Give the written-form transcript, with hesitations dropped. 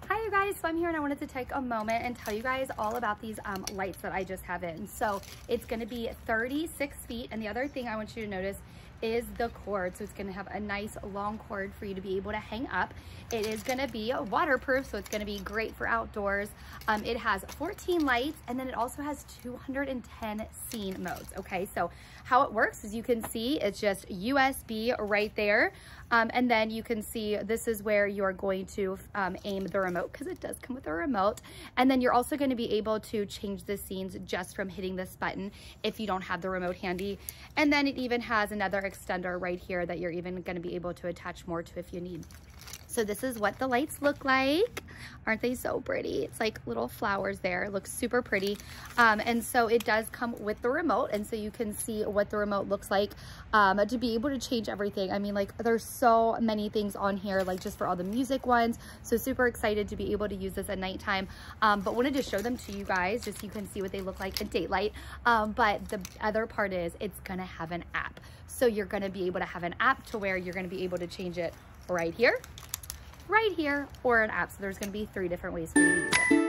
Hi you guys, so I'm here and I wanted to take a moment and tell you guys all about these lights that I just have in. So it's going to be 36 feet, and the other thing I want you to notice is the cord. So it's going to have a nice long cord for you to be able to hang up. It is going to be waterproof, so it's going to be great for outdoors. It has 14 lights, and then it also has 210 scene modes. Okay, so how it works is you can see it's just USB right there. And then you can see this is where you're going to aim the remote, because it does come with a remote. And then you're also going to be able to change the scenes just from hitting this button if you don't have the remote handy. And then it even has another extender right here that you're even going to be able to attach more to if you need. So this is what the lights look like. Aren't they so pretty? It's like little flowers there. It looks super pretty. And so it does come with the remote. And so you can see what the remote looks like to be able to change everything. I mean, like, there's so many things on here, like just for all the music ones. So super excited to be able to use this at nighttime. But wanted to show them to you guys just so you can see what they look like in daylight. But the other part is it's gonna have an app. So you're gonna be able to have an app to where you're gonna be able to change it right here, or an app. So there's going to be 3 different ways for you to use it.